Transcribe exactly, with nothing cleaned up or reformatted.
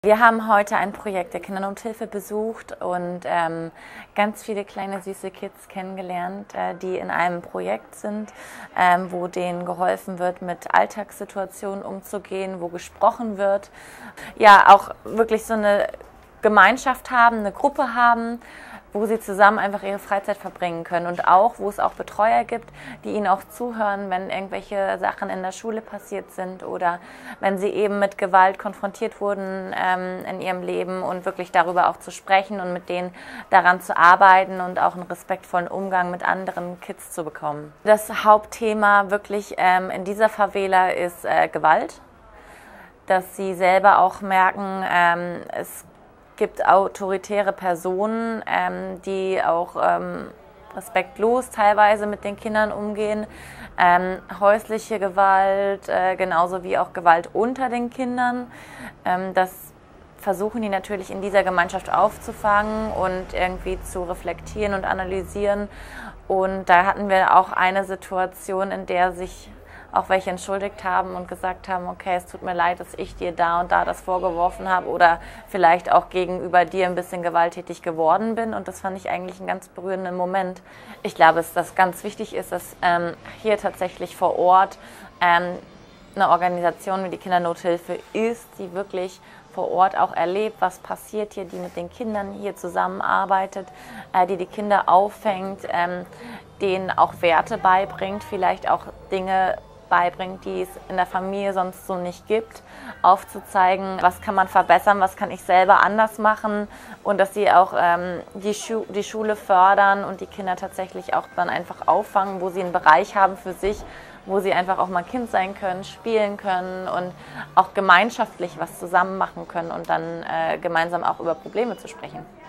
Wir haben heute ein Projekt der Kindernothilfe besucht und ähm, ganz viele kleine süße Kids kennengelernt, äh, die in einem Projekt sind, ähm, wo denen geholfen wird, mit Alltagssituationen umzugehen, wo gesprochen wird. Ja, auch wirklich so eine Gemeinschaft haben, eine Gruppe haben, wo sie zusammen einfach ihre Freizeit verbringen können und auch, wo es auch Betreuer gibt, die ihnen auch zuhören, wenn irgendwelche Sachen in der Schule passiert sind oder wenn sie eben mit Gewalt konfrontiert wurden ähm, in ihrem Leben und wirklich darüber auch zu sprechen und mit denen daran zu arbeiten und auch einen respektvollen Umgang mit anderen Kids zu bekommen. Das Hauptthema wirklich ähm, in dieser Favela ist äh, Gewalt, dass sie selber auch merken, ähm, es gibt autoritäre Personen, ähm, die auch ähm, respektlos teilweise mit den Kindern umgehen. Ähm, häusliche Gewalt, äh, genauso wie auch Gewalt unter den Kindern. Ähm, das versuchen die natürlich in dieser Gemeinschaft aufzufangen und irgendwie zu reflektieren und analysieren. Und da hatten wir auch eine Situation, in der sich auch welche entschuldigt haben und gesagt haben, okay, es tut mir leid, dass ich dir da und da das vorgeworfen habe oder vielleicht auch gegenüber dir ein bisschen gewalttätig geworden bin. Und das fand ich eigentlich einen ganz berührenden Moment. Ich glaube, dass das ganz wichtig ist, dass ähm, hier tatsächlich vor Ort ähm, eine Organisation wie die Kindernothilfe ist, die wirklich vor Ort auch erlebt, was passiert hier, die mit den Kindern hier zusammenarbeitet, äh, die die Kinder auffängt, ähm, denen auch Werte beibringt, vielleicht auch Dinge beibringt, die es in der Familie sonst so nicht gibt, aufzuzeigen, was kann man verbessern, was kann ich selber anders machen und dass sie auch ähm, die, Schu die Schule fördern und die Kinder tatsächlich auch dann einfach auffangen, wo sie einen Bereich haben für sich, wo sie einfach auch mal Kind sein können, spielen können und auch gemeinschaftlich was zusammen machen können und dann äh, gemeinsam auch über Probleme zu sprechen.